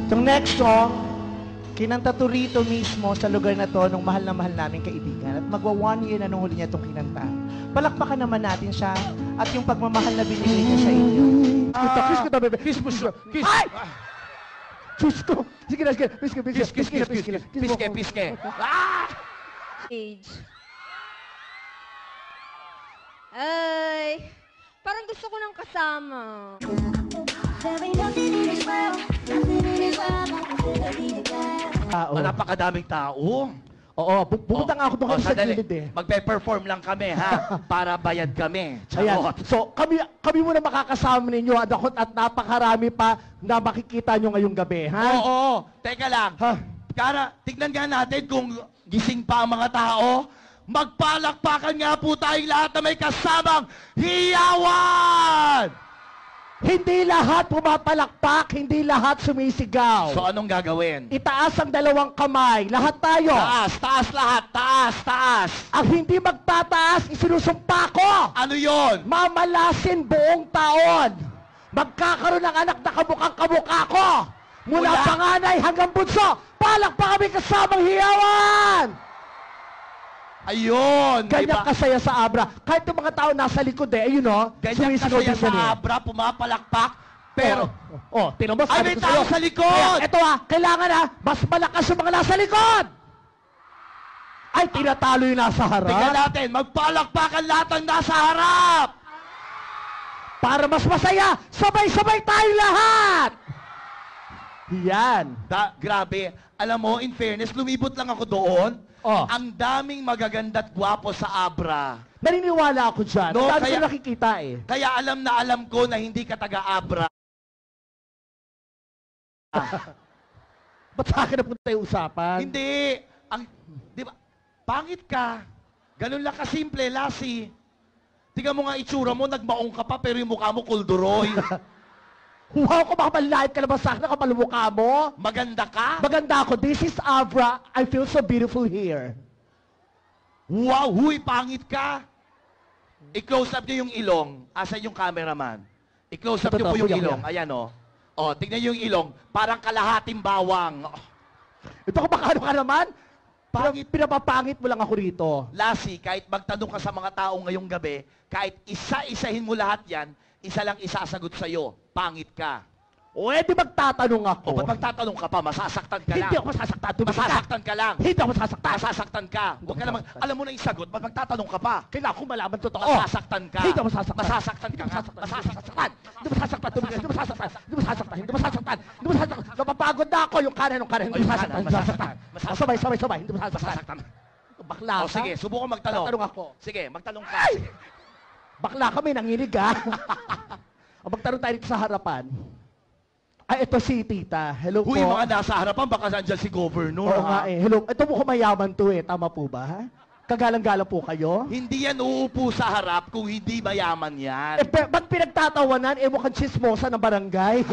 Itong next song, kinanta to rito mismo sa lugar na to nung mahal na mahal namin kaibigan. At magwa 1 year na nung huli niya itong kinanta. Palakpakan naman natin siya at yung pagmamahal na binigay niya sa inyo. Kiss ko to, bebe. Kiss mo siya. Kiss. Ay! Diyos ko! Sige na, sige na. Piske, piske. Piske, piske. Ah! Age. Ay, parang gusto ko ng kasama. Napakadaming tao. Oo, pumunta nga ako doon sa gilid eh. Magpe-perform lang kami, ha? Para bayad kami. Ayan. Charot. So, kami muna makakasama ninyo at napakarami pa na makikita nyo ngayong gabi, ha? Oo. Teka lang. Ha? Kara, tignan nga natin kung gising pa ang mga tao. Magpalakpakan nga po tayong lahat na may kasamang hiyawan! Hindi lahat pumapalakpak, hindi lahat sumisigaw. So, anong gagawin? Itaas ang dalawang kamay, lahat tayo. Taas, taas lahat. Taas, taas. Ang hindi magtataas, isinusumpa ko. Ano yon? Mamalasin buong taon. Magkakaroon ng anak na kabukang-kabuka ko. Mula Mula- panganay hanggang bunso, palakpak kami kasamang hiyawan. Ayun. Ganyan diba? kasaya sa Abra. Kahit yung mga tao nasa likod eh, ayun o. Ganyan kasaya sa Abra, pumapalakpak. Pero, tinan mo, ay, sabi may ko sa'yo. tao sa likod! Kaya, eto kailangan mas malakas yung mga nasa likod! Ay, tinatalo yung nasa harap. tingnan natin, magpalakpakan lahat ang nasa harap! Para mas masaya, sabay-sabay tayo lahat! Yan. Grabe. Alam mo, in fairness, lumibot lang ako doon. Oh. Ang daming magaganda at gwapo sa Abra. Naniniwala ako dyan. No, Ang dami kaya- ko nakikita eh. Kaya alam na alam ko na hindi ka taga-Abra. Ba't sa akin napunta yung usapan? Hindi. Di ba? Pangit ka. Ganun lang kasimple, Lassie. Tingnan mo nga itsura mo, nagmaong ka pa, pero yung mukha mo kulduroy. Wow, kung makapanlahit ka naman sa akin, nakapalumukha mo. Maganda ka? Maganda ako. This is Abra. I feel so beautiful here. Wow, huy, pangit ka. I-close up niyo yung ilong. Asan yung cameraman? I-close up niyo po yung ilong. Ayan, oh. Oh, tignan niyo yung ilong. Parang kalahating bawang. Oh. Ito kung baka ano ka naman, pinapapangit mo lang ako rito. Lassie, kahit magtanong ka sa mga tao ngayong gabi, kahit isa-isahin mo lahat yan, isa lang isasagot sa'yo, pangit ka. O, di magtatanong ako. O ba't magtatanong ka pa? Masasaktan ka lang. Hindi ako masasaktan. Tumigil ka. Masasaktan ka lang. Hindi ako masasaktan. Masasaktan ka. Huwag ka naman, alam mo na yung sagot, ba't magtatanong ka pa? Kailangan ko malaman totoo. Masasaktan ka. Hindi ako masasaktan. Masasaktan ka nga. Masasaktan. Hindi masasaktan. Tumigil. Hindi masasaktan. Hindi masasaktan. Hindi masasaktan. Hindi masasaktan. Napapagod na ako. Yung kanan. Hindi masasaktan. Hindi masasaktan. Sabay. Hindi masasaktan. Bakla ka. O sige, subukan magtanong. Tatanong ako. Sige, magtanong ka. Sige. Bakla kami, nanginig ha. Magtanong tayo dito sa harapan. Ay, ito si Tita. Hello po. Huy, mga nasa harapan, baka nandyan si Governor. Oo nga eh. Hello. Ito mukhang mayaman to eh. Tama po ba? Ha? Kagalang-galang po kayo? Hindi yan uupo sa harap kung hindi mayaman yan. Ba't pinagtatawanan? Mukhang chismosa ng barangay.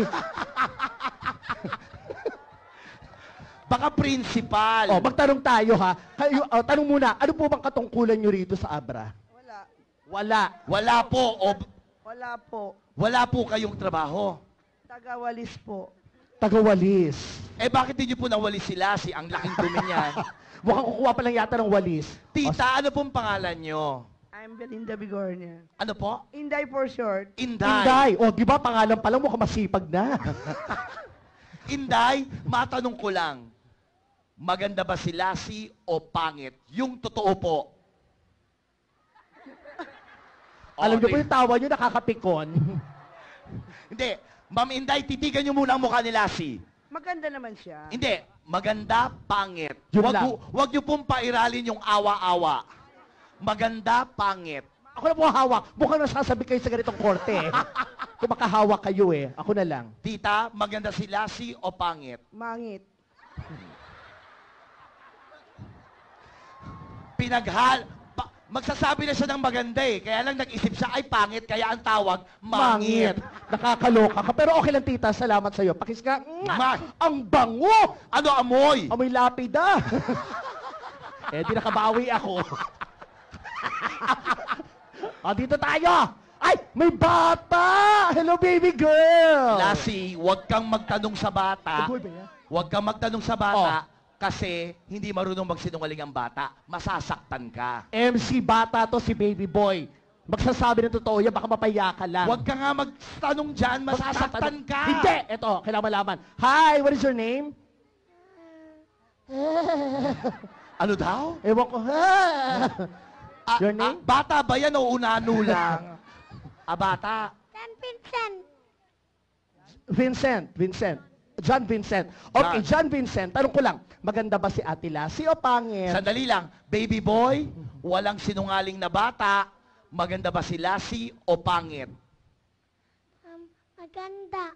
Baka principal. Magtanong tayo ha. Tanong muna, ano po bang katungkulan nyo rito sa Abra? Wala. Wala po. Wala po. Wala po kayong trabaho. Tagawalis po. Tagawalis. Eh bakit hindi po nawalis sila si ang laking dumi niyan? Mukhang kukuha pa lang yata ng walis. Tita, ano pong pangalan nyo? I'm Belinda Bigornia. Ano po? Inday for short. Inday. Inday. Di ba pangalan pa lang mukhang masipag na. Inday, matanong ko lang. Maganda ba si Lassie o pangit? Yung totoo po. Alam niyo po yung tawa niyo nakakapikon. Hindi. Ma'am Inday, titigan niyo muna ang mukha ni Lassie. Maganda naman siya. Hindi. Maganda, pangit. Yun lang. Wag niyo pong pairalin yung awa-awa. Maganda, pangit. Ako na po hawak. Mukhang nasasabi kayo sa ganitong korte eh. Kung makahawak kayo eh. Ako na lang. Tita, maganda si Lassie o pangit? Mangit. Magsasabi na siya ng maganda eh. Kaya lang nag-isip siya, ay pangit, kaya ang tawag, mangit. Nakakaloka ka. Pero okay lang, tita. Salamat sa'yo. Pakis ka. Ang bango! Ano amoy? Amoy lapida. Di nakabawi ako. Dito tayo. Ay, may bata! Hello, baby girl! Lassie, huwag kang magtanong sa bata. Boy ba yan? Huwag kang magtanong sa bata kasi hindi marunong magsinungaling ang bata. Masasaktan ka. MC bata to si baby boy. Magsasabi ng totoo yan, baka mapaya ka lang. Huwag ka nga magtanong dyan, masasaktan ka. Hindi! Ito, kailangan malaman. Hi, what is your name? Ano daw? Ewan ko. Your name? Bata ba yan o unano lang? Bata. Vincent. John Vincent. Okay, John Vincent, tanong ko lang, maganda ba si Ate Lassie o pangit? Sandali lang. Baby boy, walang sinungaling na bata. Maganda ba si Lassie o pangit? Maganda.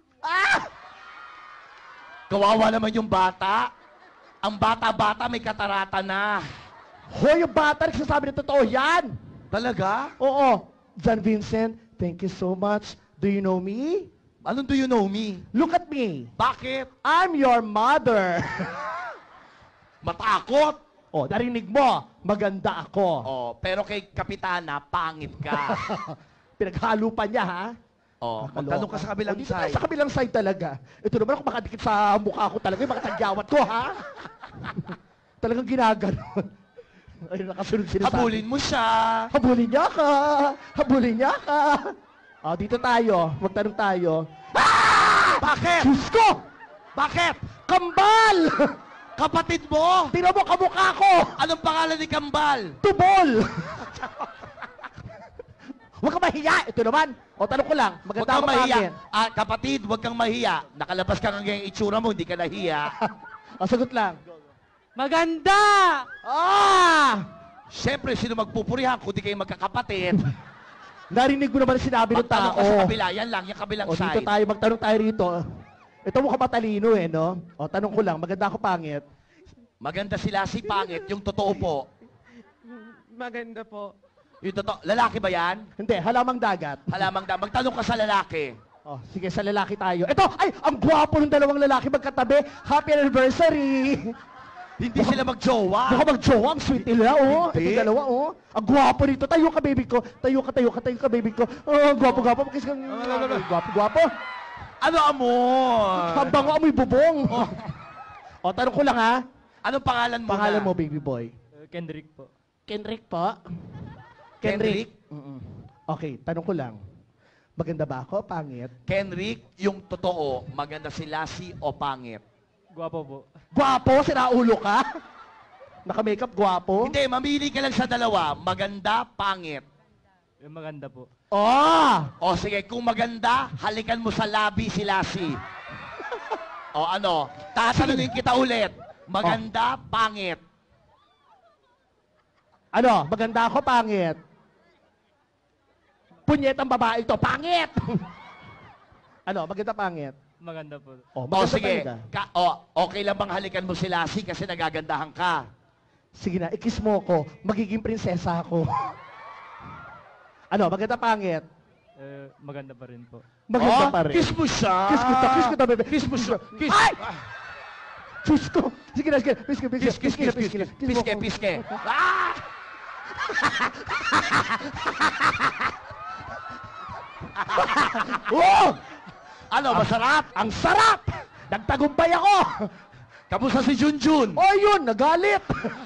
Kawawa naman yung bata. Ang bata-bata may katarata na. Hoy, yung bata, nagsasabi ng totoo yan! Talaga? Oo. John Vincent, thank you so much. Do you know me? Anong do you know me? Look at me. Bakit? I'm your mother. Matakot? Oh, narinig mo, maganda ako. Oh, pero kay Kapitana, pangit ka. Pinaghalo pa niya, ha? Oh, Nakaloka. magtanong ka sa kabilang Dito side. Sa kabilang side talaga. Ito naman ako makadikit sa mukha ko talaga, yung mga tagyawat ko, ha? Talagang ginaganon. Ay, nakasunod sila sa akin. Habulin mo siya. Habulin niya ka! Habulin niya ka! Dito tayo. Magtanong tayo. Bakit? Diyos ko! Bakit? Kambal! Kapatid mo? Tingnan mo kamukha ko! Anong pangalan ni Kambal? Tubol! Huwag ka mahiya! Ito naman. Tanong ko lang. Huwag Maganda kang ako mahiya. pangit. Kapatid, huwag kang mahiya. Nakalabas ka ng itsura mo, hindi ka nahiya. Sagot lang. Maganda! Siyempre, sino magpupurihan kundi kayo magkakapatid? Narinig mo naman ang sinabi ng Magtanong tao. ka sa kabila. Yan lang, yung kabilang Dito side. tayo. Magtanong tayo rito. Ito mukhang matalino no? Tanong ko lang. Maganda ako pangit. Maganda sila si Pangit, yung totoo po. Maganda po. Yung totoo, lalaki ba yan? Hindi, halamang dagat. Halamang da. Magtanong ka sa lalaki. Sige, sa lalaki tayo. Ito, ay, ang gwapo ng dalawang lalaki magkatabi. Happy anniversary! Hindi sila magjowa. Baka mag-jowa, ang sweet nila, Hindi. Ito dalawa, Ang gwapo nito. Tayo ka, baby ko. Tayo ka, baby ko. Gwapo. Makis ka. Gwapo. Ano amor? Habang amoy bubong. Tanong ko lang, ha? Anong pangalan mo Pangalan na? mo, baby boy. Kendrick po. Kenrick po. Kenrick? Mm-mm. Okay, tanong ko lang. Maganda ba ako, pangit? Kenrick, yung totoo, maganda si Lassie o pangit? Gwapo po. Gwapo? Sinaulo ka? Naka-makeup, gwapo? Hindi, mamili ka lang sa dalawa. Maganda, pangit. Maganda po. O sige, kung maganda, halikan mo sa labi si Lassie. O ano, tatanungin kita ulit. Maganda, pangit. Ano? Maganda ako, pangit? Punyet ang babae ito, pangit! Ano? Maganda, pangit? Maganda po. O Maganda sige, talaga. okay lang bang halikan mo si Lassie kasi nagagandahan ka? Sige na, ikis mo ko. Magiging prinsesa ako. Ano? Maganda, pangit? Maganda pa rin po. Maganda pa rin. Kiss mo siya. Kiss kita, bebe. Kiss mo siya. Kiss. Ay! Diyos ko! Sige na, sige na. Piske. Piske. Ah! Ano, masarap? Ang sarap! Nagtagumpay ako! Kamusta si Junjun? Yun, nagalit!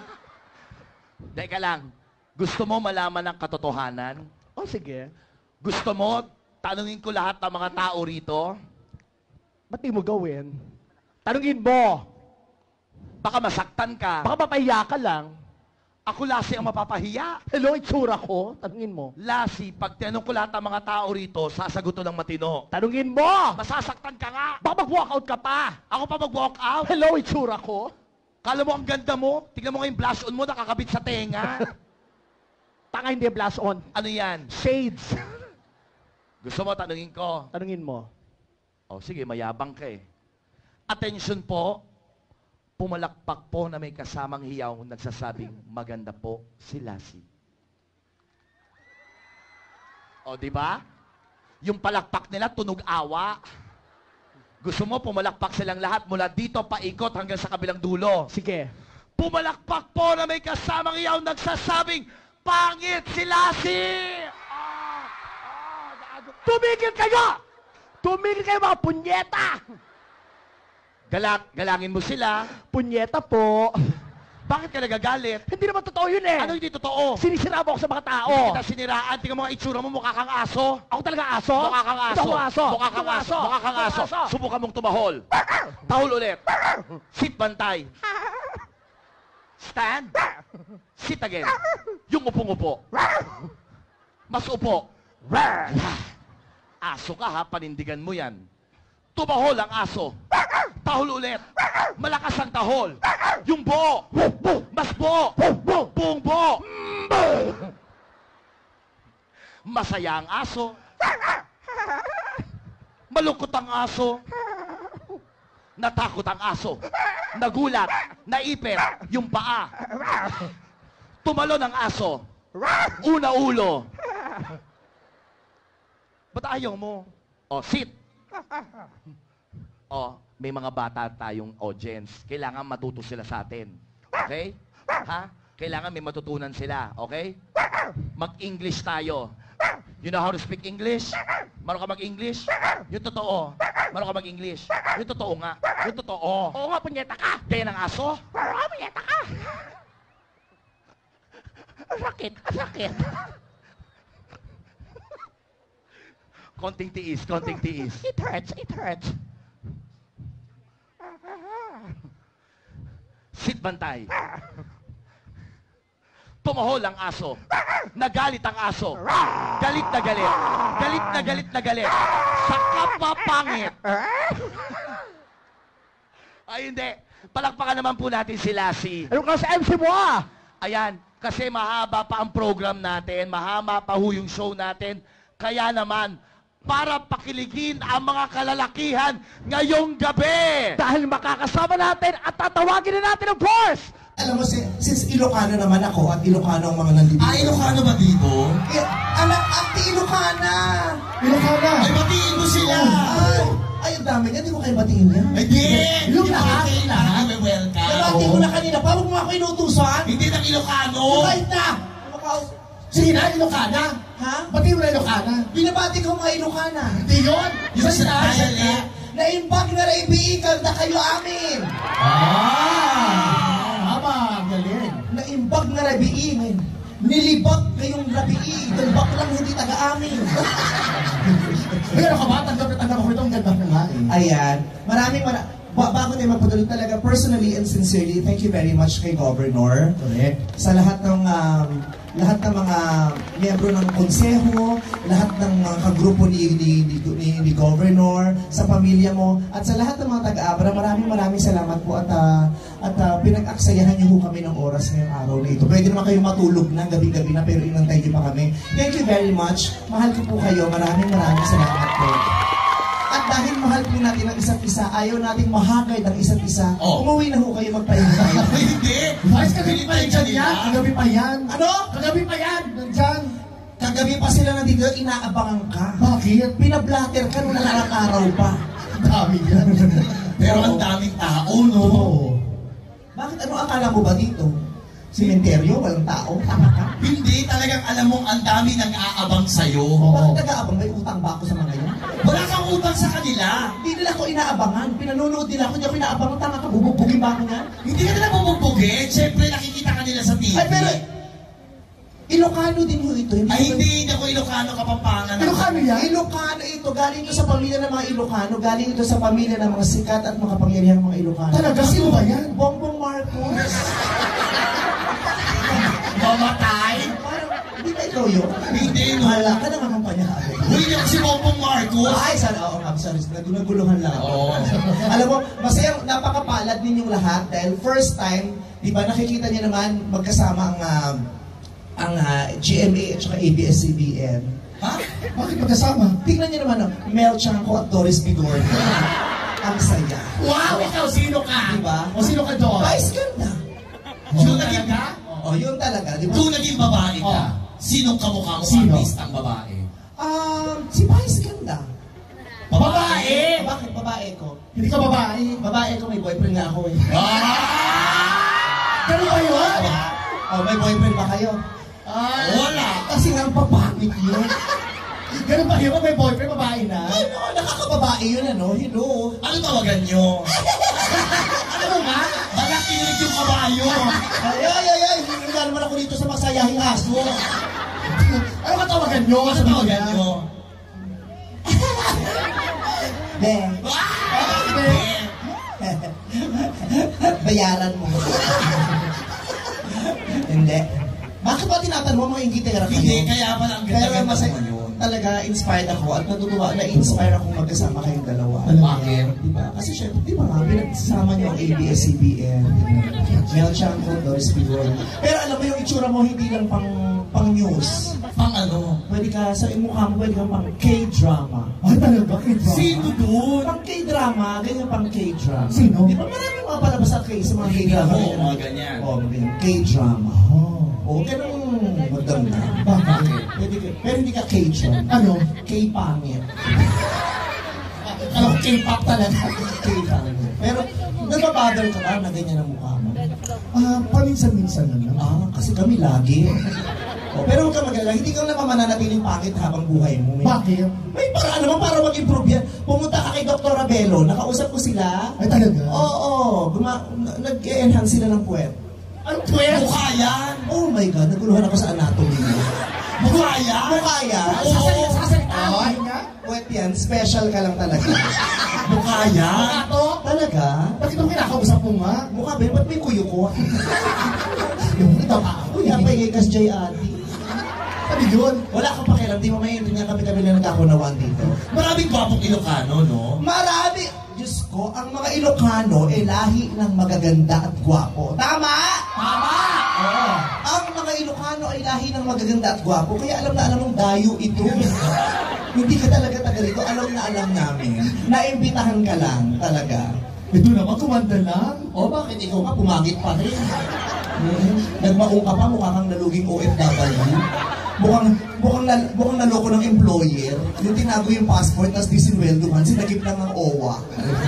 Teka lang, gusto mo malaman ang katotohanan? Sige. Gusto mo, tanungin ko lahat ng mga tao rito? Ba't di mo gawin? Tanungin mo! Baka masaktan ka. Baka mapahiya ka lang. Ako, Lassie, ang mapapahiya. Hello, itsura ko. Tanungin mo. Lassie, pag tinanong ko lahat ng mga tao rito, sasagot to ng matino. Tanungin mo! Masasaktan ka nga. Baka mag-walkout ka pa! Ako pa mag-walk out. Hello, itsura ko. Kala mo ang ganda mo? Tingnan mo nga yung blush on mo, nakakabit sa tenga. Tanga hindi blast on. Ano yan? Shades. Gusto mo, tanungin ko. Tanungin mo. Sige, mayabang ka eh. Attention po, pumalakpak po na may kasamang hiyaw nagsasabing maganda po si Lassie. Di ba? Yung palakpak nila, tunog awa. Gusto mo, pumalakpak silang lahat mula dito, paikot hanggang sa kabilang dulo. Sige. Pumalakpak po na may kasamang hiyaw nagsasabing pangit si Lassie! Tumigil kayo! Tumigil kayo mga punyeta! Galangin mo sila. Punyeta po. Bakit ka nagagalit? Hindi naman totoo yun eh. Ano hindi totoo? Sinisira mo ako sa mga tao. Hindi kita siniraan. Tingnan mo nga itsura mo, mukha kang aso. Ako talaga aso? Mukha kang aso. Ito ako aso. Mukha kang aso. Mukha kang aso. Subukan mong tumahol. Tahol ulit. Sit bantay. Stand. Sit again. Yung upong-upo. Mas upo. Aso ka ha, panindigan mo yan. Tumahol ang aso. Tahol ulit. Malakas ang tahol. Yung buo. Mas buo. Buong buo. Masaya ang aso. Malungkot ang aso. Natakot ang aso. Nagulat. Naipit. Yung paa. Tumalon ang aso. Una ulo. Ba't ayaw mo? O, sit. O, may mga bata tayong audience. Kailangan matuto sila sa atin. Okay? Ha? Kailangan may matutunan sila. Okay? Mag-English tayo. You know how to speak English? Marunong ka mag-English? Yung totoo. Marunong ka mag-English? Yung totoo nga. Yung totoo. Oo nga, punyeta ka. Kaya ng aso? Oo, punyeta ka. Ang sakit, ang sakit. Konting tiis, konting tiis. It hurts, it hurts. Sit bantay. Tumahol ang aso. Nagalit ang aso. Galit na galit. Galit na galit na galit. Sa kapapangit. Ay, hindi. Palakpakan naman po natin si Lassie. Ano ka sa MC mo ah? Ayan, kasi mahaba pa ang program natin, mahaba pa ho yung show natin. Kaya naman, para pakiligin ang mga kalalakihan ngayong gabi. Dahil makakasama natin at tatawagin na natin, of course! Alam mo, since Ilocano naman ako at Ilocano ang mga nandito. Ilocano ba dito? Anak, ate Ilocana! Ilocana! Ay, batiin mo sila! Ay, ang dami niya. Di mo kayo batiin niya. Ay, di! Yung lahat. Kailangan, may welcome. Nabati ko na kanina. Paano mo ako inutusan? Hindi ng Ilocano! Kahit na! Sige na, Ilocana! Ha? Batiin mo na Ilocana! Binabati ko mga Ilocana. Hindi yun! Yung sa dialect! Naimbag na naibiigal na kayo amin. Tama, galing. Naimbag na rabiin. Nilibag kayong rabiin. Tumbak lang hindi taga-amin. Pero ka ba? Tanggap na tanggap ako ito. Ang ganda ng hain. Ayan. Bago tayo magpatuloy talaga, personally and sincerely, thank you very much kay Governor. Correct. Sa lahat ng mga miyembro ng konseho, lahat ng mga kagrupo ni Governor, sa pamilya mo, at sa lahat ng mga taga-abra, maraming salamat po at pinag-aksayahan niyo ho kami ng oras ngayong araw na ito. Pwede naman kayong matulog na, gabi-gabi na, pero inantay niyo pa kami. Thank you very much. Mahal ko po kayo. Maraming salamat po. At dahil mahal po natin ang isa't isa, ayaw nating mahagay ng isa't isa, umuwi na ho kayo magpahinga tayo. Hindi! Vice, kagabi pa yan yan. Kagabi pa yan. Ano? Kagabi pa yan. Nandyan. Kagabi pa sila nandito, inaabangan ka. Bakit? Pinablatter ka nung nakarang araw pa. Ang dami yan. Pero ang daming tao, no? Bakit? Ano akala mo ba dito? Simenteryo? Walang tao? Tama ka? Hindi, talagang alam mong ang dami nag-aabang sa'yo. Bakit nag-aabang? May utang ba ako sa mga yun? Wala kang utang sa kanila. Hindi nila ako inaabangan. Pinanonood nila ako. Hindi ako inaabangan. Tama ka, bubugbugin ba ako nga? Hindi ka nila bubugbugin. Siyempre, nakikita ka nila sa TV. Ay, pero Ilocano din ho ito. Hindi ako Ilocano, Kapampangan. Ilocano yan? Ilocano ito. Galing ito sa pamilya ng mga Ilocano. Galing ito sa pamilya ng mga sikat at makapangyarihang mga Ilocano. Talaga? Sino ba yan? Bongbong Marcos. Mamatay? Parang, hindi ba ikaw yun? Hindi, no. Mahala ka na makampanya. Hindi ako si Bongbong Marcos. Ay, sana, sorry. Nagulungan lang ako. Alam mo, masaya, napakapalad ninyong lahat dahil first time, di ba, nakikita niyo naman magkasama ang GMA at saka ABS-CBN. Ha? Bakit magkasama? Tingnan niyo naman, Mel Chanco at Doris Bigornia. Ang saya. Wow! Ikaw, sino ka? Diba? O sino ka doon? Vice ganda. Yun naging ka? Oh, yun talaga, di ba? Kung naging babae ka, sinong kamukha mo Sino? artistang babae? Si Vice ganda. Babae? Bakit babae ko? Hindi ka babae. Babae ko, may boyfriend nga ako eh. Ganun ba yun? Oh, may boyfriend ba kayo? Wala. Kasi nga ang papangit yun. Ganun ba yun? May boyfriend, babae na? Ay, no, nakakababae yun, ano? Hello. Ano tawagan nyo? Ano mo nga? Malakinig yung kabayo. Ay, hindi naman ako dito sa masayahing aso. Ano ka tawagan nyo? Ano tawagan nyo? Be, bayaran mo. Hindi. Bakit ba tinatanong mo mga ingitera kayo? Hindi, kaya pala ang ganda-ganda masaya, mo yun. talaga inspired ako at natutuwa na inspire ako magkasama kayong dalawa. Bakit? Diba? Kasi syempre, di ba nga, pinagsama niyo ang ABS-CBN, Mel Chanco, Doris Figueroa. Pero alam mo yung itsura mo, hindi lang pang news. Pang ano? Pwede ka, sa mukha mo, pwede kang pang K-drama. Ay, talaga? K-drama? Sino doon? Pang K-drama, ganyan pang K-drama. Sino? Di ba maraming mga palabas sa K sa mga K-drama? Oo, mga ganyan. Oo, ganyan. K-drama. Oo, ganun magdamdam. Bakit? Pwede ka, pero hindi ka K-drama. Ano? K-pangit. Ano, K-pop talaga? K-pangit. Pero, nababother ka ba na ganyan ang mukha mo? Paminsan-minsan na lang. Kasi kami lagi. Pero huwag ka mag-alala, hindi ka naman mananatiling pangit habang buhay mo. Bakit? May paraan naman para mag-improve yan. Pumunta ka kay Dr. Abelo, nakausap ko sila. Ay, talaga? Oo, nag-enhance sila ng puwet. Anong twist? Mukha yan! Oh my God, naguluhan ako sa anatomy niya. Mukha yan! Mukha yan? Sasalita mo nga? Puwet yan, special ka lang talaga. Mukha yan! Ato? Talaga? Bakit itong kinakausap mo nga? Mukha ba? Ba't may kuyo ko? Yung ito ka. Kuya, paigay Jay Ate. Sabi yun. Wala kang pakialam, di mo maintindihan kami na nagkakunawaan dito. Maraming gwapong Ilocano, no? Marami! Diyos ko, ang mga Ilocano ay lahi ng magaganda at gwapo. Tama? Tama! Oo. Ang mga Ilocano ay lahi ng magaganda at gwapo. Kaya alam na alam mong dayo ito. Hindi ka talaga taga rito. Alam na alam namin. Naimbitahan ka lang talaga. Ito naman, kumanda lang. O bakit ikaw ka pumangit pa rin? Nagmaong ka pa, mukha kang naluging OFW. Mukhang naloko ng employer. Yung tinago yung passport, tapos disinweldohan, sinagip lang ng OWA.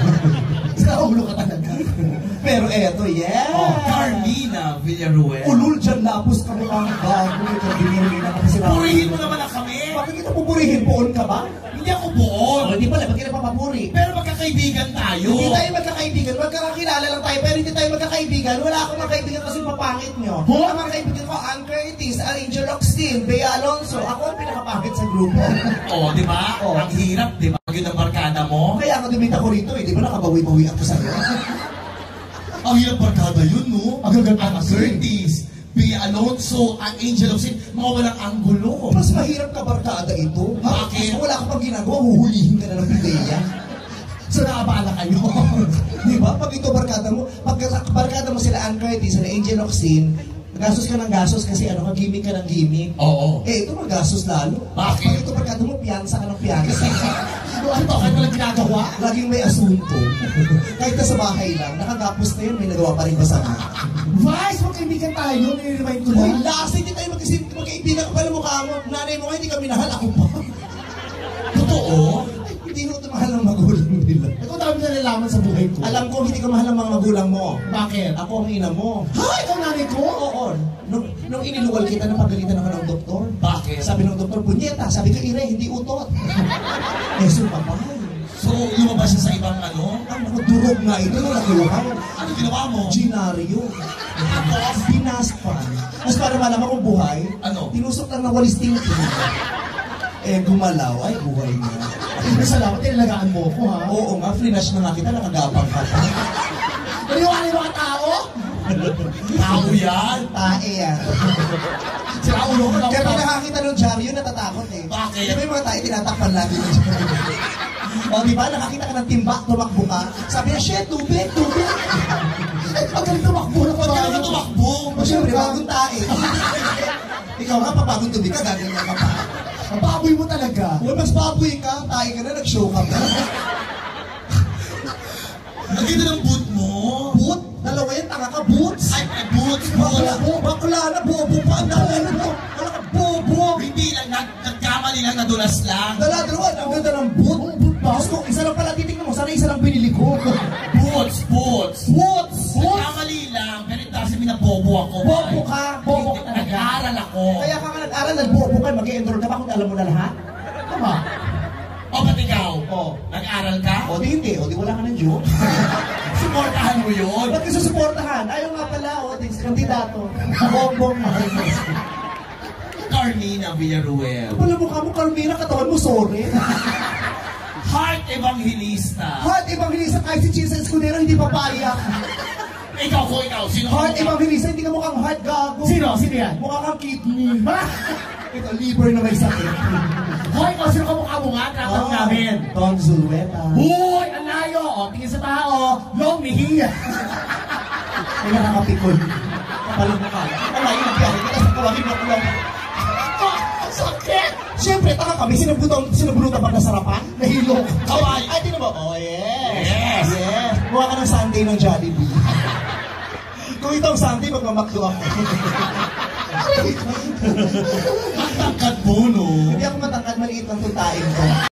Sa ulo ka talaga. Pero eto, yeah! Oh, Carmina Villaruel. Ulul dyan, lapos ka mukhang bago. Ikaw binirina ka kasi Purihin mo naman ang kami! Bakit kita pupurihin? Poon ka ba? Hindi ako buon! Hindi pala, ba't kita papapuri? Pero magkakaibigan tayo! Hindi tayo magkakaibigan, magkakakilala lang tayo, pero hindi tayo magkakaibigan. Wala akong mga kaibigan kasi papangit nyo. Ang mga kaibigan ko, Ann Curtis, Angel Oxtin, Bea Alonso. Ako ang pinakapangit sa grupo. Oo, di ba? Oo. Ang hirap, di ba? Yun ang barkada mo. Kaya ako dumita ko rito eh, di ba nakabawi-bawi ako sa'yo? Ang hirap barkada yun, no? Ang gaganda Ang kasi. Curtis, Bea Alonso, ang Angel of Sin, mga walang anggulo. Mas mahirap ka barkada ito. Bakit? Kasi wala ka pang ginagawa, huhulihin ka na ng pideya. So nakabala kayo. Di ba? Pag ito barkada mo, pag barkada mo sila Ann Curtis, sila Angel Oxtin, gastos ka ng gastos kasi ano ka, gimmick ka ng gimmick. Oo. Eh, ito magastos lalo. Bakit? Pag ito barkada mo, piyansa ka ng piyansa. Ano to? Kahit walang ginagawa? Laging may asunto. Kahit na sa bahay lang, nakagapos na yun, may nagawa pa rin masama. Vice, magkaibigan tayo. Nire-remind ko Uy, lang. last hindi tayo magkaibigan ko pala mukha mo. Nanay mo nga, hindi kami nahal, ako pa. Totoo? Ay, hindi ko mahal ang magulang nila. Ito dami na nalaman sa buhay ko. Alam ko, hindi ka mahal ang mga magulang mo. Bakit? Ako ang ina mo. Ha? Ikaw nanay ko? Oo. Nung iniluwal kita, napagalitan ako ng doktor. Bakit? Sabi ng doktor, punyeta. Sabi ko, ire, hindi utot. Yeso, papay. So, lumabas siya sa ibang ano? Ang mga durog nga ito, nakiluhan. Ano ginawa mo? Ginaryo. Tapos, binaspan. Tapos para malaman kung buhay, Ano? tinusok lang ng walis tingting. Eh, gumalaw. Ay, buhay na. Ay, salamat, tinalagaan mo ko ha. Oo nga, frinash na nga kita, nakagapang ka pa. Naniwala yung mga tao? Tao yan? Tae yan. Sira ulo ko lang. Kaya pag nakakita ng dyaryo, natatakot eh. Bakit? Di ba yung mga tae, tinatakpan lagi ng dyaryo? O, di ba, nakakita ka ng timba, tumakbo ka. Sabi niya, shit, tubig, tubig. Ang galing tumakbo na Ba't ka naman tumakbo? O, syempre, bagong tae. Ikaw nga, papagong tubig ka, gaganyan ka pa. Ang baboy mo talaga. Huwag mas baboy ka, tae ka na, nag-show ka pa. Ang ganda ng boot mo. Boot? Dalawa yan, tanga ka, boots. Ay, boots, Bakla, boots. bakla na, bobo pa. Ang dami na to. Wala ka, bobo. Hindi lang, nagkamali lang, nadulas lang. Dala-dalawa, ang ganda ng boot. Diyos ko, isa lang pala titignan mo, sana isa lang binili ko. Boots, boots. Boots! Nagkamali lang, pero it doesn't mean na bobo ako. Bobo ka, bobo ka talaga. Nag-aaral ako. Kaya ka nga nag-aral, nag-bobo ka, mag-e-enroll ka pa kung alam mo na lahat. Tama. O, ba't ikaw? O. Nag-aral ka? O di hindi, o di wala ka ng joke. Suportahan mo yun. Ba't ka susuportahan? Ayaw nga pala, o, di kandidato. Bongbong Marcos. Carmina Villaruel. Wala mukha mo, Carmina, katawan mo, sorry. Heart Evangelista. Heart Evangelista, kahit si Chisa Escudero, hindi papaya. Ikaw ko, ikaw. Sino Heart ka? Evangelista, hindi ka mukhang heart, gago. Sino? Sino yan? Mukha kang kidney. Ito, liver na may sakit. Hoy, ikaw, sino ka mukha mo nga? Tatanong namin. Don Zulueta. Uy, ang layo. O, tingin sa tao. Long Mejia. May nakakapikon. Kapalong mukha. Ang layo ng biyahe. Kita sa kawagin mo kulong. Ang sakit. Siyempre, taka kami. Sinabulutan pag nasarapan. Nahilok. Kaway. Ay, tinan mo. Oh, yes. Yes. Yes. Mukha ka ng Sunday ng Jollibee. Kung ito ang Sunday, magmamakdo ako. Matangkad mo, no? Hindi ako matangkad, maliit lang tutain ko.